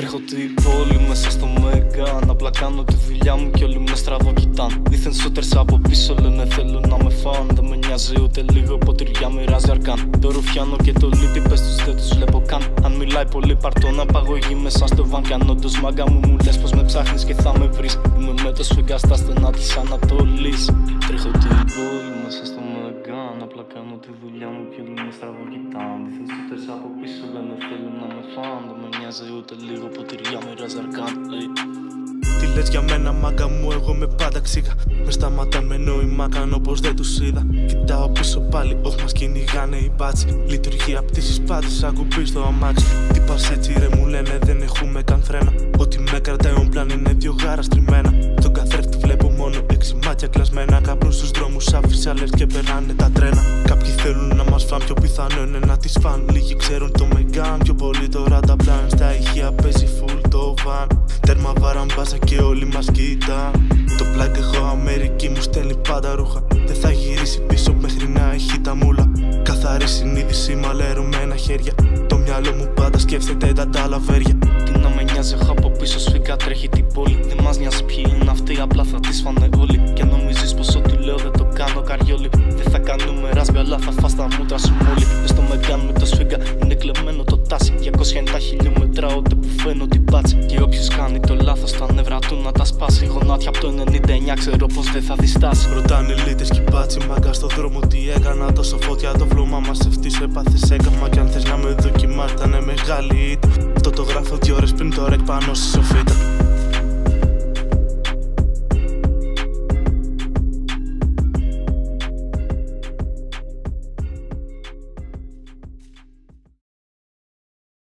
Τρέχω την πόλη μέσα στο Μέγαν. Απλά κάνω τη δουλειά μου κι όλοι με στραβό κοιτάν. Δίθεν σούτερς από πίσω λένε θέλουν να με φαν. Δεν με νοιάζει ούτε λίγο, ποτηριά μοιράζει αρκάν. Το ρουφιάνο και το λίτι πες τους δεν τους βλέπω καν. Αν μιλάει πολύ παρτών απαγωγή μέσα στο βαν. Κι αν όντως μάγκα μου λες πως με ψάχνεις και θα με βρεις. Είμαι με το σφίγγα στα στενά της Ανατολής. Τρέχω την πόλη μέσα στο Μέγαν. Απλά κάνω τη δουλειά μου κι όλοι με στραβό κοιτάν. Δίθεν σούτερς από πίσω λένε θέλουν να με φαν. Δεν με νοιάζει ούτε λίγο, ποτηριά μοιράζει αρκάν. Τι λες για μένα μάγκα μου, εγώ με πάντα ξύγα. Με σταματάν με νόημα, κάνω πως δεν τους είδα. Κοιτάω πίσω πάλι, όχι μας κυνηγάνε οι μπάτσι. Λειτουργία πτήσης πάντης, ακουμπή στο αμάξι. Τι πας έτσι ρε μου λένε, δεν έχουμε καν φρένα. Ό,τι με κρατάει ο πλάν είναι δύο γάρα στριμμένα. Τον καθρέφτη βλέπω μόνο 6 μάτια κλασμένα. Καπνούν στους δρόμους αφισάλες και περνάνε τα τρένα. Κάποιοι θέλουν να μας φάνε, πιο πιθανό είναι να τις φαν. Λίγοι ξέρουν το Μέγαν, πιο πολύ τώρα τα πλάν. Στα ηχεία παίζει full το βαν. Τέρμα βαραμπάσα και όλοι μας κοίταν. Το πλάκ έχω Αμερική μου στέλνει πάντα ρούχα. Δεν θα γυρίσει πίσω μέχρι να έχει τα μούλα. Καθαρή συνείδηση μαλαιρωμένα χέρια. Το μυαλό μου πάντα σκέφτεται τα ταλαβέρια. Τι να με νοιάζει, έχω από πίσω σφίγγα τρέχει την πόλη. Δεν μας νοιάζει ποιοι είναι αυτοί, απλά θα τις φάνε όλοι. Και νομίζεις πως ό,τι λέω δεν το κάνω καριόλι. Δεν θα κάνουμε ράσπι, αλλά θα φας τα μούτρα σου μόλι. Μες στο Μέγαν με το σφίγγα είναι κλεμμένο το τάσι. 290 χιλιόμετρα ούτε που φαίνω την πάτση. Και όποιος κάνει το λάθος τα νεύρα του να τα σπάσει. Γονάτια από το 99 ξέρω πως δεν θα διστάσει. Ρωτάνε λίτες κι μπάτσι μάγκα στο δρόμο τι έκανα. Τόσο φωτιά το βλώμα μας ευτύσω έπαθες έκαμα. Κι αν θες να με δοκιμάς ήτανε μεγάλη ήττα. Αυτό το γράφω 2 ώρες πριν το ρεκ πάνω στη σοφίτα.